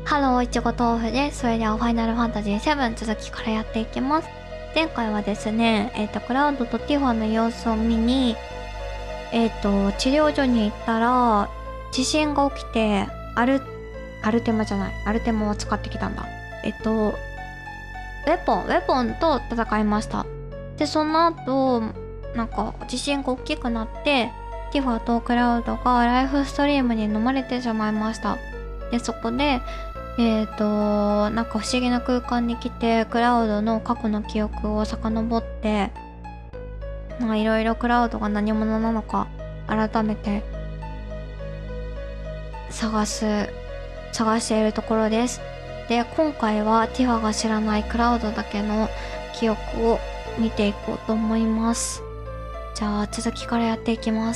ハロー、いちご豆腐です。それではファイナルファンタジー7続きからやっていきます。前回はですね、クラウドとティファの様子を見に、治療所に行ったら、地震が起きて、アルテマじゃない、アルテマを使ってきたんだ。ウェポンと戦いました。で、その後、なんか、地震が大きくなって、ティファとクラウドがライフストリームに飲まれてしまいました。で、そこで、なんか不思議な空間に来て、クラウドの過去の記憶を遡って、いろいろクラウドが何者なのか、改めて、探しているところです。で、今回はティファが知らないクラウドだけの記憶を見ていこうと思います。じゃあ、続きからやっていきます。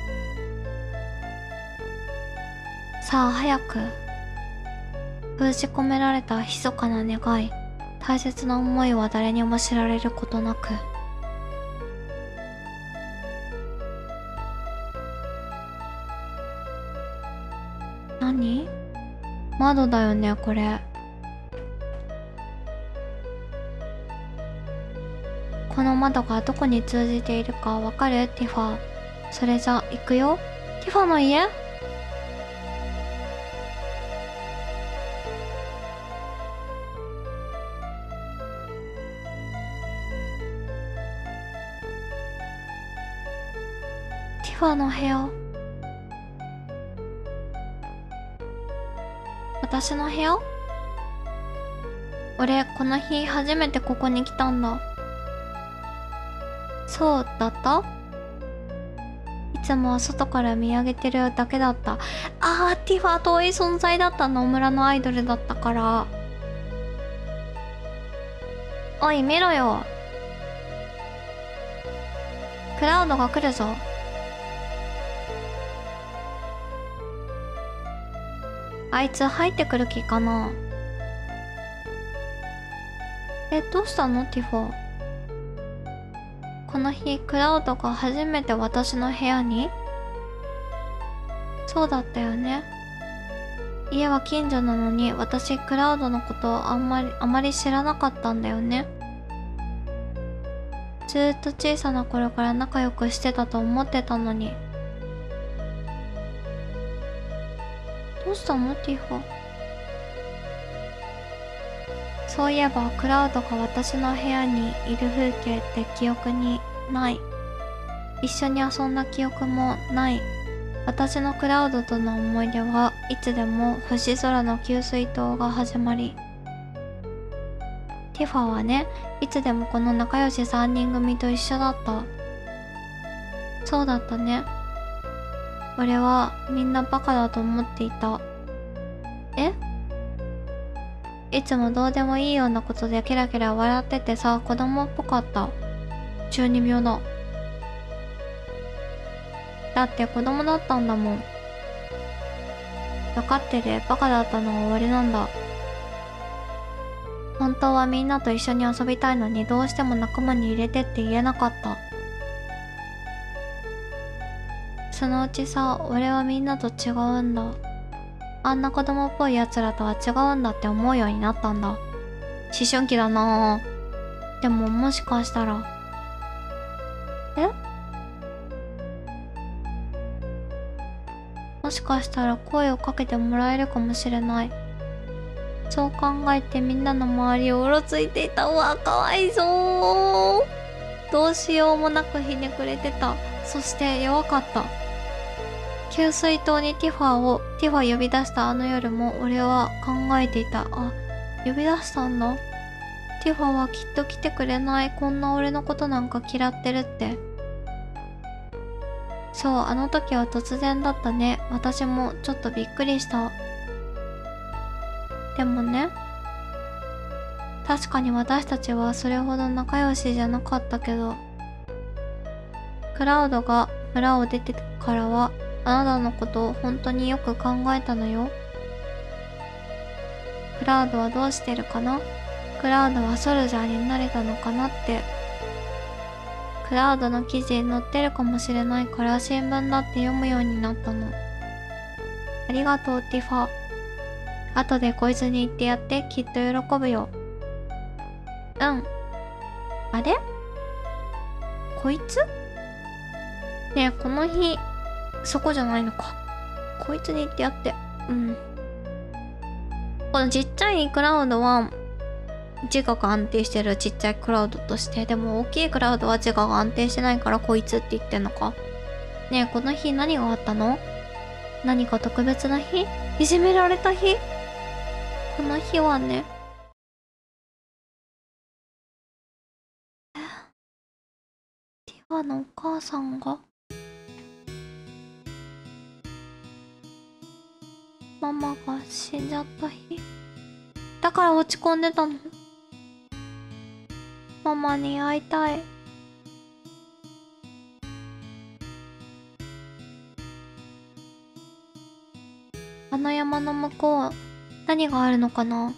さあ、早く。封じ込められた密かな願い、大切な思いは誰にも知られることなく。何？窓だよね、これ。この窓がどこに通じているかわかる？ティファ。それじゃ、行くよ。ティファの家？ティファの部屋。私の部屋？俺、この日初めてここに来たんだ。そうだった？いつもは外から見上げてるだけだった。ティファ遠い存在だったの。村のアイドルだったから。おい、見ろよ。クラウドが来るぞ。あいつ入ってくる気かな？どうしたのティファ？この日、クラウドが初めて私の部屋に？そうだったよね。家は近所なのに、私、クラウドのことをあまり知らなかったんだよね。ずーっと小さな頃から仲良くしてたと思ってたのに。どうしたのティファ？そういえば、クラウドが私の部屋にいる風景って記憶にない。一緒に遊んだ記憶もない。私のクラウドとの思い出はいつでも星空の給水塔が始まり。ティファはね、いつでもこの仲良し3人組と一緒だった。そうだったね。俺はみんなバカだと思っていた。え？いつもどうでもいいようなことでケラケラ笑っててさ、子供っぽかった。中二病だ。だって子供だったんだもん。分かってる。バカだったのは終わりなんだ。本当はみんなと一緒に遊びたいのにどうしても仲間に入れてって言えなかった。そのうちさ、俺はみんなと違うんだ。あんな子供っぽい奴らとは違うんだって思うようになったんだ。思春期だなぁ。でももしかしたら。もしかしたら声をかけてもらえるかもしれない。そう考えてみんなの周りをうろついていた。うわ、かわいそう。どうしようもなくひねくれてた。そして弱かった。給水塔にティファ呼び出したあの夜も俺は考えていた。呼び出したんだ。ティファはきっと来てくれない。こんな俺のことなんか嫌ってるって。そう、あの時は突然だったね。私もちょっとびっくりした。でもね、確かに私たちはそれほど仲良しじゃなかったけど、クラウドが村を出てからはあなたのことを本当によく考えたのよ。クラウドはどうしてるかな？クラウドはソルジャーになれたのかなって。クラウドの記事に載ってるかもしれないから新聞だって読むようになったの。ありがとうティファ。 後でこいつに言ってやって、きっと喜ぶよ。うん。あれ？こいつ？ねえ、この日、そこじゃないのか。こいつに言ってやって。うん。このちっちゃいクラウドは、自我が安定してるちっちゃいクラウドとして、でも大きいクラウドは自我が安定してないからこいつって言ってんのか。ねえ、この日何があったの？何か特別な日？いじめられた日？この日はね、ティファのお母さんが、ママが死んじゃった日。だから落ち込んでたの。ママに会いたい。あの山の向こう、何があるのかな？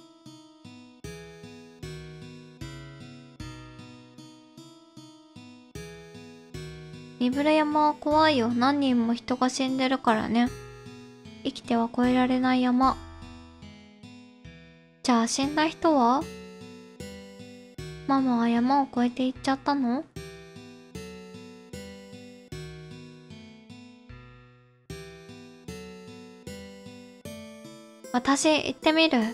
リブレ山は怖いよ。何人も人が死んでるからね。生きては越えられない山。じゃあ死んだ人は？ママは山を越えて行っちゃったの？私行ってみる。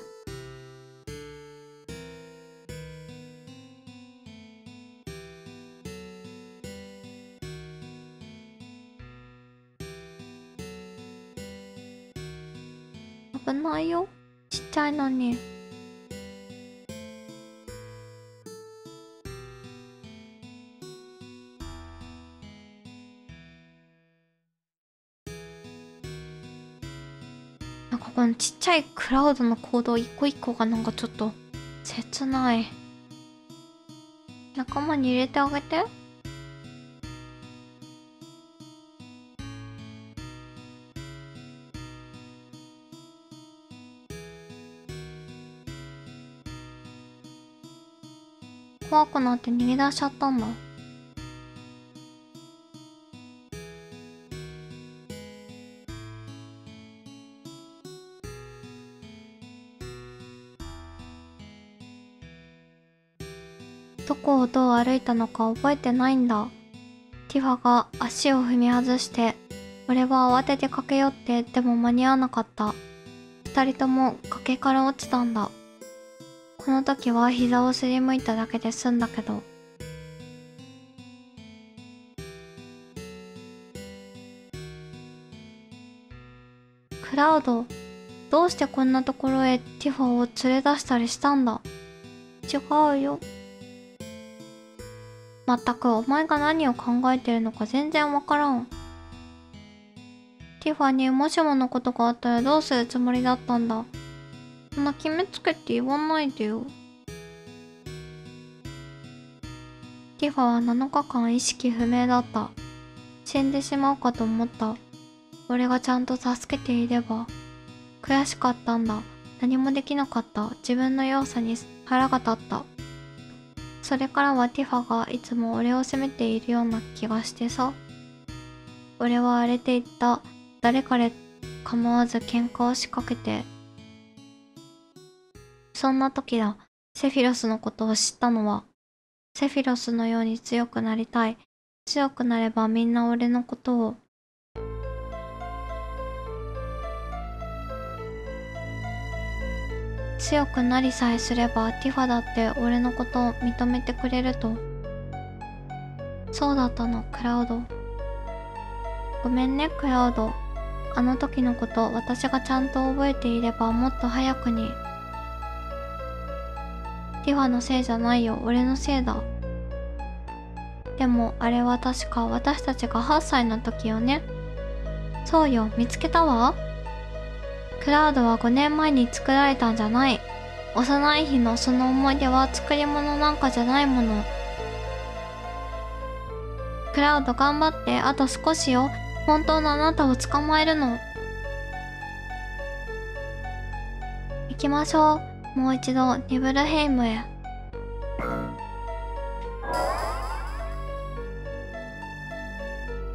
危ないよ。ちっちゃいのに。なんかこのちっちゃいクラウドの行動一個一個がなんかちょっと切ない。仲間に入れてあげて。怖くなって逃げ出しちゃったんだ。どこをどう歩いたのか覚えてないんだ。ティファが足を踏み外して、俺は慌てて駆け寄って、でも間に合わなかった。二人とも崖から落ちたんだ。この時は膝をすりむいただけで済んだけど。クラウド、どうしてこんなところへティファを連れ出したりしたんだ？違うよ。まったくお前が何を考えてるのか全然わからん。ティファにもしものことがあったらどうするつもりだったんだ？そんな決めつけて言わないでよ。ティファは7日間意識不明だった。死んでしまうかと思った。俺がちゃんと助けていれば。悔しかったんだ。何もできなかった。自分の弱さに腹が立った。それからはティファがいつも俺を責めているような気がしてさ。俺は荒れていった。誰彼構わず喧嘩を仕掛けて。そんな時だ。セフィロスのことを知ったのは。セフィロスのように強くなりたい。強くなればみんな俺のことを。強くなりさえすればティファだって俺のことを認めてくれると。そうだったの、クラウド。ごめんね、クラウド。あの時のこと私がちゃんと覚えていればもっと早くに。ティファのせいじゃないよ、俺のせいだ。でもあれは確か私たちが8歳の時よね。そうよ、見つけたわ。クラウドは5年前に作られたんじゃない。幼い日のその思い出は作り物なんかじゃないもの。クラウド頑張って、あと少しよ。本当のあなたを捕まえるの。行きましょう。もう一度ニブルヘイムへ。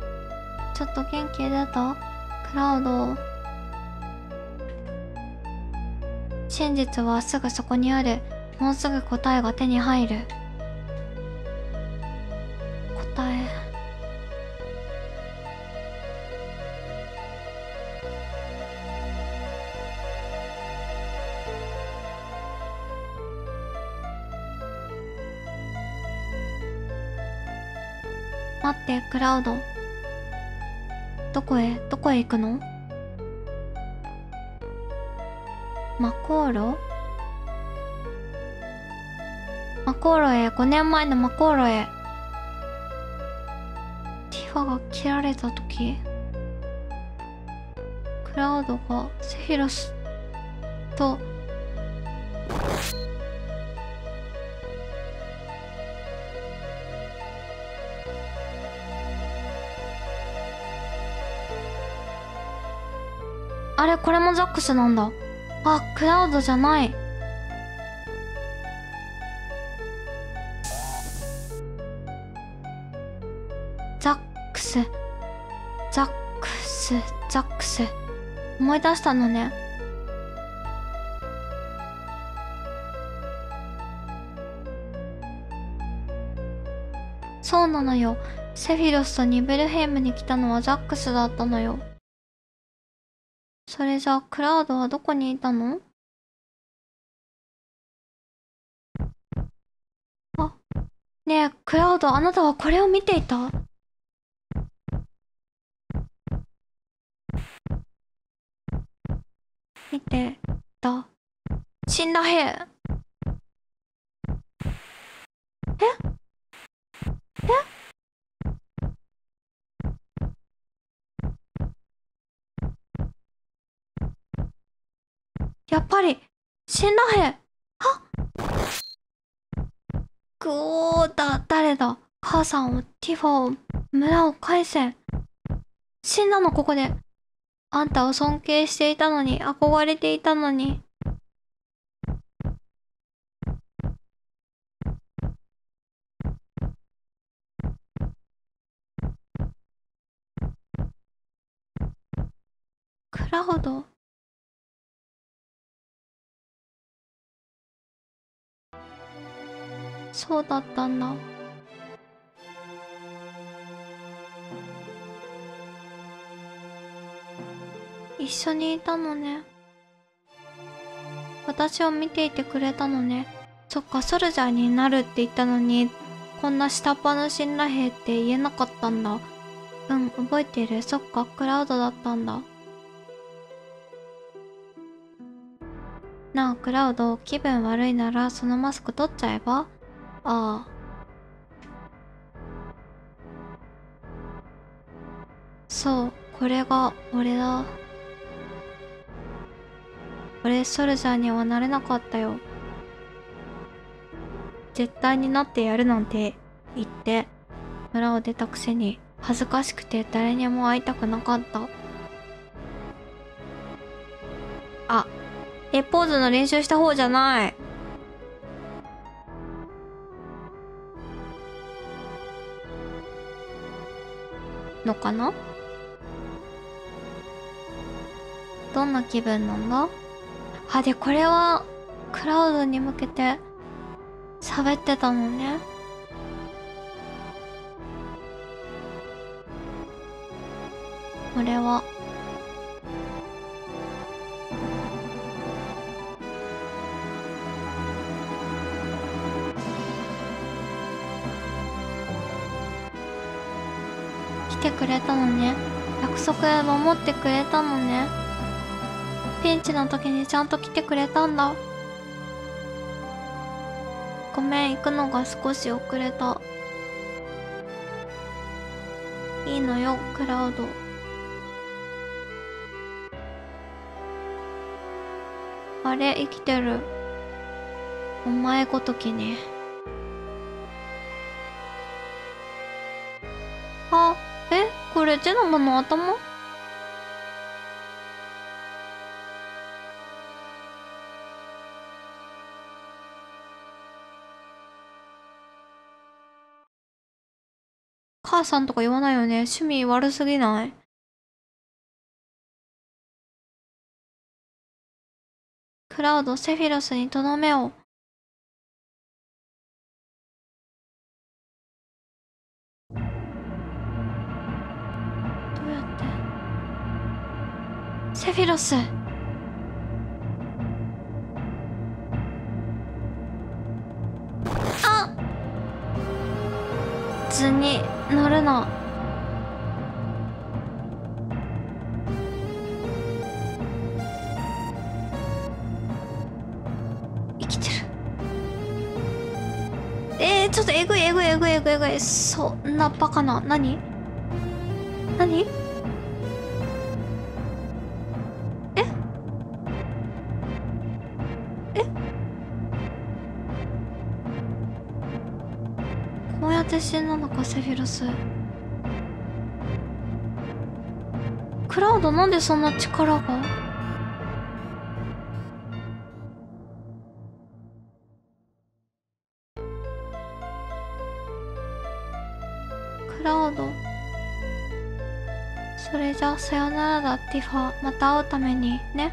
ちょっと元気出た？クラウド。 真実はすぐそこにある。もうすぐ答えが手に入る。答え。待って、クラウド。どこへ行くの？マコーロ？マコーロへ、5年前のマコーロへ。ティファが切られた時、クラウドがセフィロスと、あれ、これもザックスなんだ。あ、クラウドじゃない。ザックス、ザックス、ザックス。思い出したのね。そうなのよ。セフィロスとニベルヘイムに来たのはザックスだったのよ。それじゃあクラウドはどこにいたの？あ、ねえ、クラウド、あなたはこれを見ていた？見てた。死んだ兵。え？やっぱり、死んだ兵。はっ。ぐおーだ、誰だ？母さんを、ティファを、村を返せ。死んだのここで。あんたを尊敬していたのに、憧れていたのに。クラウド。そうだったんだ。一緒にいたのね。私を見ていてくれたのね。そっか、ソルジャーになるって言ったのに、こんな下っ端の死んだ兵って言えなかったんだ。うん、覚えてる。そっか、クラウドだったんだ。なあ、クラウド、気分悪いならそのマスク取っちゃえば？ああ。そう、これが俺だ。俺、ソルジャーにはなれなかったよ。絶対になってやるなんて言って村を出たくせに恥ずかしくて誰にも会いたくなかった。あ、ポーズの練習した方じゃないのかな？どんな気分なんだ？あ、で、これはクラウドに向けて喋ってたのね。俺は来てくれたのね。約束守ってくれたのね。ピンチの時にちゃんと来てくれたんだ。ごめん、行くのが少し遅れた。いいのよ、クラウド。あれ、生きてる。お前ごときに。あ、これジェノムの頭？母さんとか言わないよね。趣味悪すぎない？ . クラウド、セフィロスにとどめを。どうやって。セフィロス。あっ、図に乗るな。生きてる。ちょっとえぐいえぐいえぐいえぐいえぐい。そんなバカな。何何。ええ、こうやって死んだのか、セフィロス。クラウド、なんでそんな力が。クラウド、それじゃあさよならだ、ティファ。また会うためにね。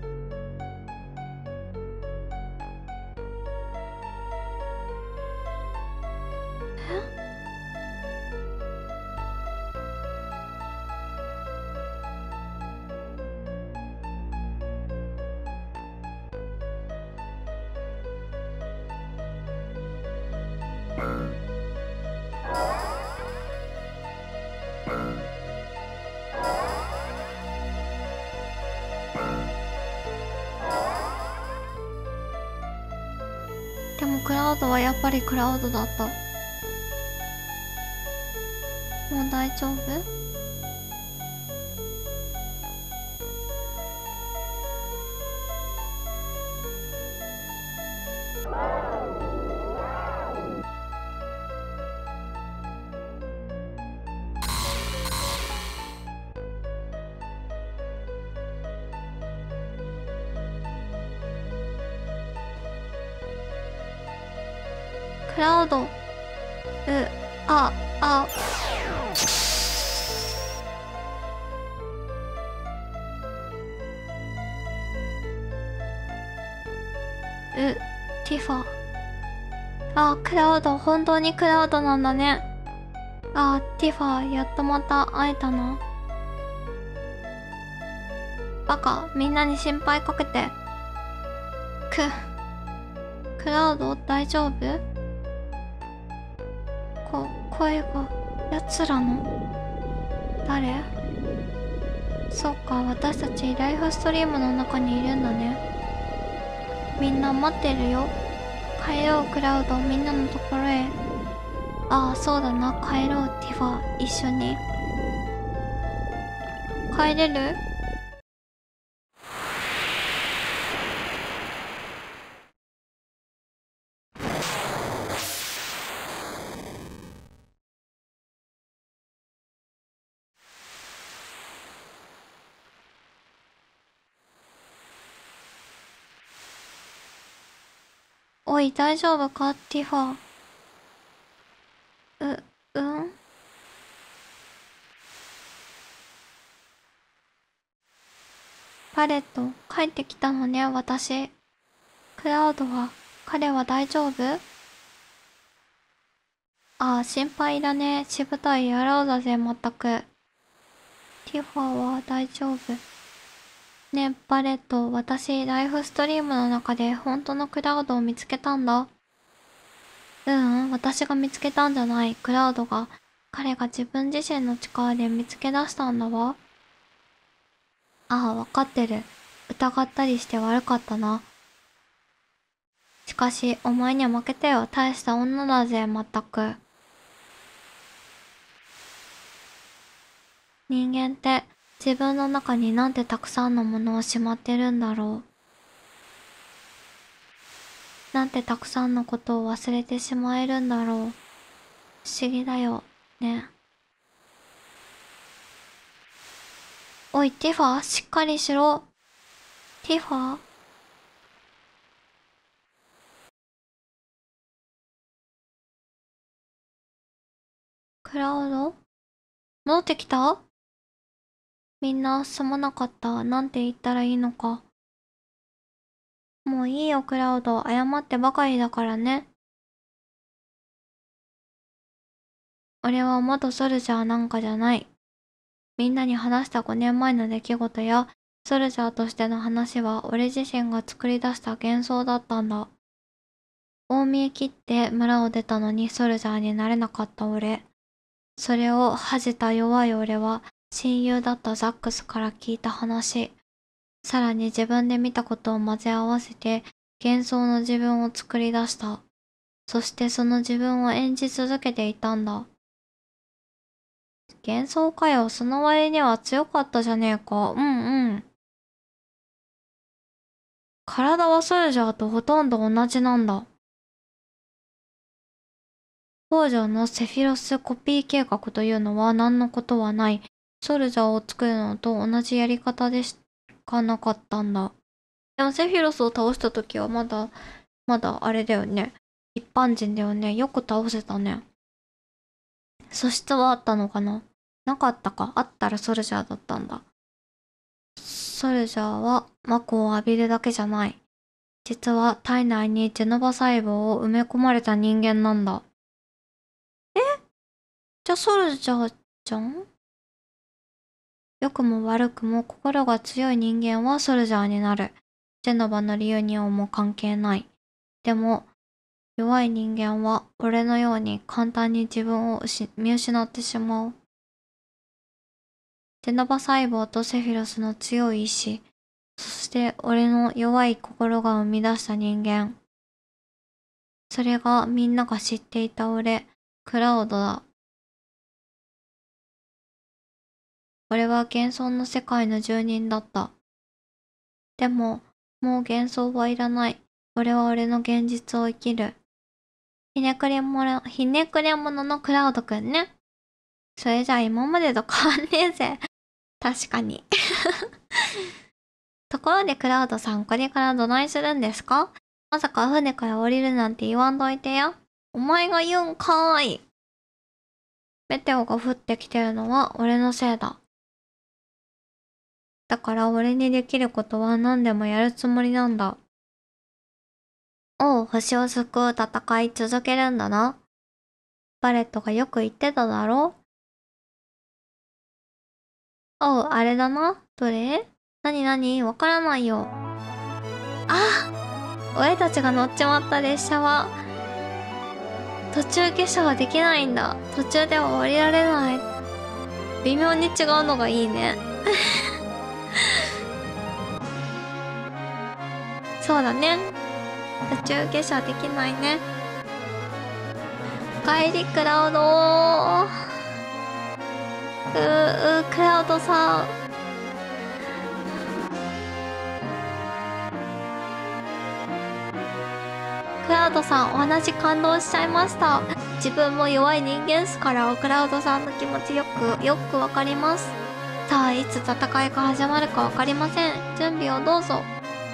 でもクラウドはやっぱりクラウドだった。もう大丈夫。クラウド、あ、あ、ティファ。あ、クラウド、本当にクラウドなんだね。あ、ティファ、やっとまた会えたな。バカ、みんなに心配かけて。クラウド、大丈夫。声が、奴らの。誰。そうか、私たちライフストリームの中にいるんだね。みんな待ってるよ。帰ろう、クラウド、みんなのところへ。ああ、そうだな、帰ろう、ティファ、一緒に。帰れる。おい、大丈夫か、ティファ。うん。パレット、帰ってきたのね、私。クラウドは、彼は大丈夫。ああ、心配いらねえ。しぶとい野郎だぜ、まったく。ティファは大丈夫。ねえ、バレット、私、ライフストリームの中で本当のクラウドを見つけたんだ。私が見つけたんじゃない。クラウドが、彼が自分自身の力で見つけ出したんだわ。ああ、わかってる。疑ったりして悪かったな。しかし、お前には負けてよ。大した女だぜ、まったく。人間って、自分の中になんてたくさんのものをしまってるんだろう。なんてたくさんのことを忘れてしまえるんだろう。不思議だよ、ね。おい、ティファ、しっかりしろ。ティファ。クラウド、戻ってきた。みんなすまなかった。なんて言ったらいいのか。 ういいよクラウド、謝ってばかりだからね。俺は元ソルジャーなんかじゃない。みんなに話した5年前の出来事や、ソルジャーとしての話は俺自身が作り出した幻想だったんだ。大見え切って村を出たのにソルジャーになれなかった俺。それを恥じた弱い俺は親友だったザックスから聞いた話。さらに自分で見たことを混ぜ合わせて幻想の自分を作り出した。そしてその自分を演じ続けていたんだ。幻想かよ、その割には強かったじゃねえか。うんうん。体はソルジャーとほとんど同じなんだ。工場のセフィロスコピー計画というのは何のことはない。ソルジャーを作るのと同じやり方でしかなかったんだ。でもセフィロスを倒した時はまだあれだよね。一般人だよね。よく倒せたね。素質はあったのかな？なかったか。あったらソルジャーだったんだ。ソルジャーは魔法を浴びるだけじゃない。実は体内にジェノバ細胞を埋め込まれた人間なんだ。じゃあソルジャーじゃん？良くも悪くも心が強い人間はソルジャーになる。ジェノバのリユニオンも関係ない。でも、弱い人間は俺のように簡単に自分を見失ってしまう。ジェノバ細胞とセフィロスの強い意志、そして俺の弱い心が生み出した人間。それがみんなが知っていた俺、クラウドだ。俺は幻想の世界の住人だった。でも、もう幻想はいらない。俺は俺の現実を生きる。ひねくれ者のクラウドくんね。それじゃあ今までと変わんねえぜ。確かに。ところでクラウドさん、これからどないするんですか？まさか船から降りるなんて言わんといてや。お前が言うんかーい。メテオが降ってきてるのは俺のせいだ。だから俺にできることは何でもやるつもりなんだ。おう、星を救う戦い続けるんだな。バレットがよく言ってただろ？おう、あれだな。どれ？なにわからないよ。あ！俺たちが乗っちまった列車は、途中下車はできないんだ。途中では降りられない。微妙に違うのがいいね。そうだね。途中下車できないね。帰りクラウド。クラウドさん。クラウドさん、お話感動しちゃいました。自分も弱い人間っすから、クラウドさんの気持ちよくわかります。さあ、いつ戦いが始まるかわかりません。準備をどうぞ。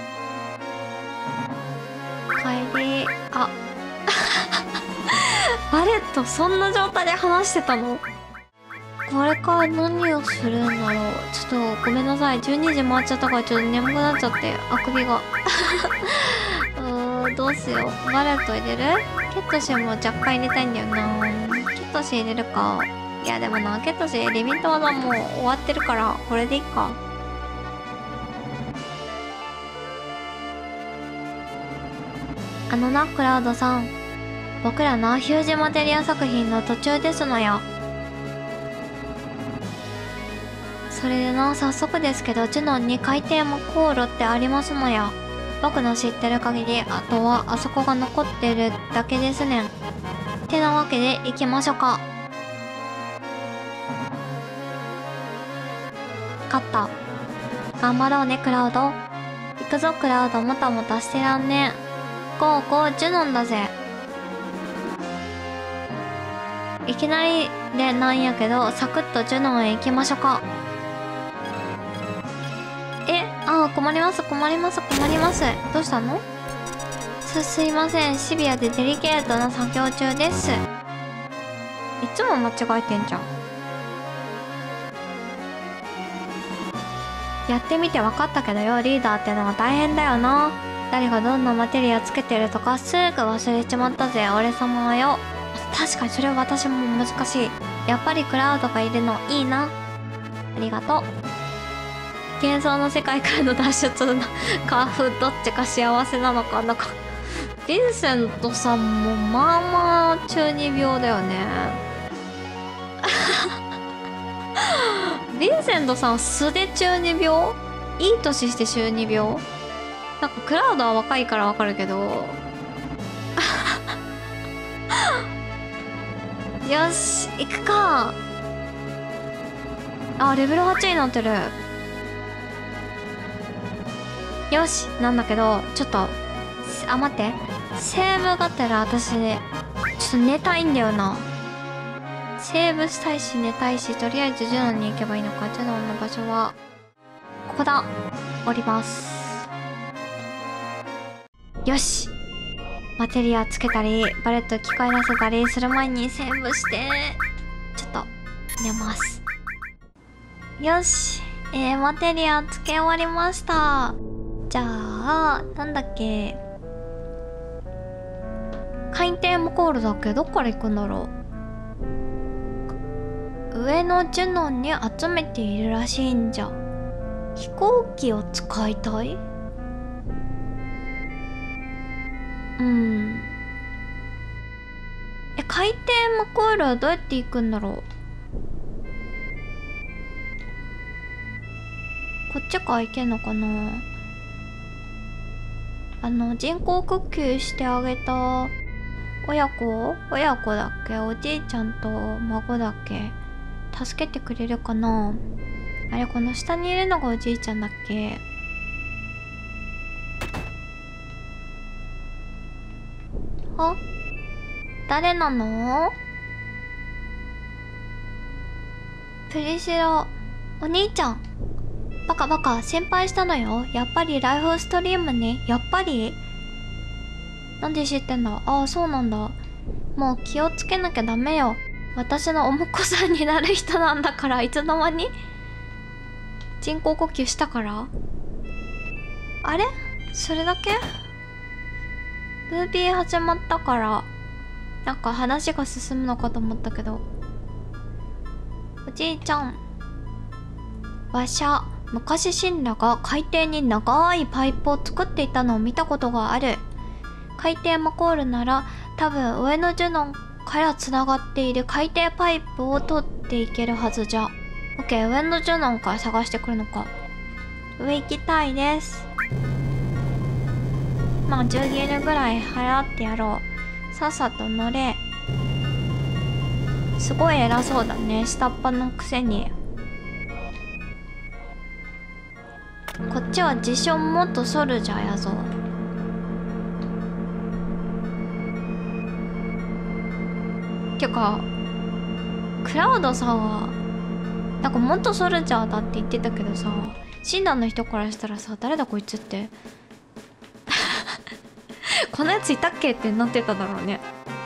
帰り、あ。バレット、そんな状態で話してたの？これから何をするんだろう。ちょっとごめんなさい。12時回っちゃったからちょっと眠くなっちゃって、あくびが。どうしよう。バレット入れる？ケットシーも若干入れたいんだよな。ケットシー入れるか。いやでもな、ケットシーリミット技もう終わってるから、これでいいか。あのな、クラウドさん。僕らな、ヒュージマテリア作品の途中ですのよ。それでな、早速ですけど、ジュノンに海底魔航路ってありますのよ。僕の知ってる限り、あとはあそこが残ってるだけですねん。てなわけで行きましょうか。勝った。頑張ろうね、クラウド。行くぞ、クラウド。もたもたしてらんねえ。ゴーゴー、ジュノンだぜ。いきなりでなんやけど、サクッとジュノンへ行きましょうか。困ります。どうしたの？すいません。シビアでデリケートな作業中です。いつも間違えてんじゃん。 やってみて分かったけどよ、リーダーってのは大変だよな。誰がどんなマテリアつけてるとかすぐ忘れちまったぜ、俺様よ。確かにそれは私も難しい。やっぱりクラウドがいるのいいな。ありがとう。幻想の世界からの脱出のカーフどっちか幸せなのか。なんかヴィンセントさんもまあまあ中二病だよね。ヴィンセントさん素で中二病？いい年して中二病？なんかクラウドは若いからわかるけど。よし行くか。あ、レベル8になってる。よしなんだけどちょっと待って、セーブがてら私ちょっと寝たいんだよな。セーブしたいし寝たいし、とりあえずジュノンに行けばいいのか。ジュノンの場所はここだ。降ります。よし、マテリアつけたりバレット機械出せたりする前にセーブしてちょっと寝ます。よし、マテリアつけ終わりました。じゃあなんだっけ、海底モコールだっけ。どっから行くんだろう。上のジュノンに集めているらしいんじゃ。飛行機を使いたい。海底モコールはどうやって行くんだろう。こっちから行けんのかな。人工呼吸してあげた親子だっけ、おじいちゃんと孫だっけ、助けてくれるかな。あれ、この下にいるのがおじいちゃんだっけ。あ、誰なの？プリシラ、お兄ちゃん。バカバカ、心配したのよ。やっぱりライフストリームね。やっぱり？なんで知ってんだ。ああ、そうなんだ。もう気をつけなきゃダメよ。私のお婿さんになる人なんだから。いつの間に人工呼吸したから。あれ、それだけ？ムービー始まったからなんか話が進むのかと思ったけど。おじいちゃん、わしゃ昔シンラが海底に長いパイプを作っていたのを見たことがある。海底マコールなら多分上のジュノンからつながっている海底パイプを取っていけるはずじゃ。オッケー、上のジュノンから探してくるのか。上行きたいです。まあ10ゲルぐらい払ってやろう。さっさと乗れ。すごい偉そうだね、下っ端のくせに。こっちは自称元ソルジャーやぞ。てかクラウドさんはなんか元ソルジャーだって言ってたけどさ、診断の人からしたらさ、誰だこいつってこのやついたっけってなってただろうね。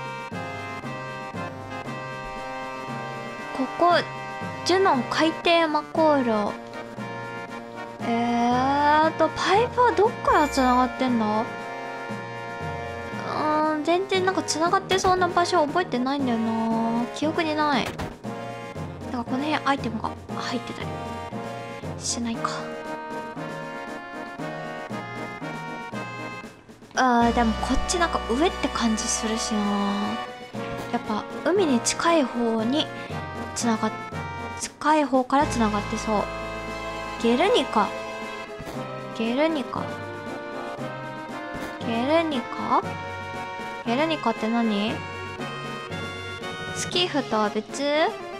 ここジュノン海底マコール。パイプはどっからつながってんだ。全然なんかつながってそうな場所覚えてないんだよな。記憶にない。だからこの辺アイテムが入ってたりしないか。でもこっちなんか上って感じするしな。やっぱ海に近い方に近い方からつながってそう。ゲルニカって何？スキーフとは別？い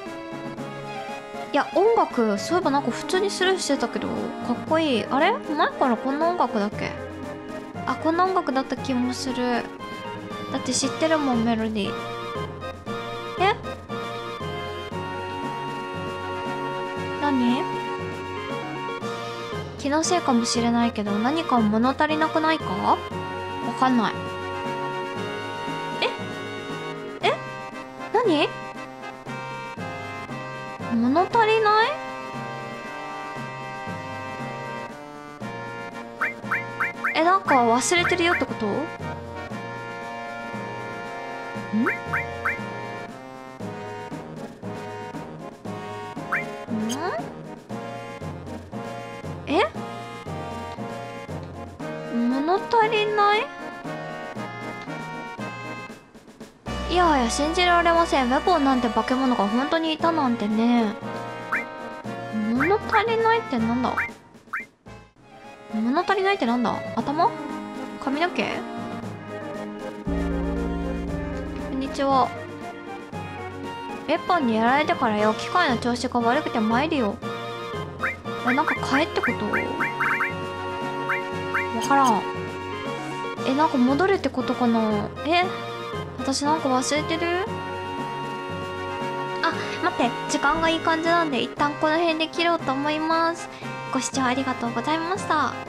や、音楽そういえばなんか普通にスルーしてたけどかっこいい。あれ、前からこんな音楽だっけ？あ、こんな音楽だった気もする。だって知ってるもん、メロディー。何？気のせいかもしれないけど何か物足りなくないか？わかんない。何？物足りない？ え、なんか忘れてるよってこと？ん？え？物足りない？いやいや、信じられません。ウェポンなんて化け物が本当にいたなんてね。物足りないってなんだ？物足りないってなんだ？頭？髪の毛？こんにちは。ウェポンにやられてからよ、機械の調子が悪くて参るよ。え、なんか買えってこと？わからん。え、なんか戻るってことかな？え、私なんか忘れてる？あ、待って、時間がいい感じなんで一旦この辺で切ろうと思います。ご視聴ありがとうございました。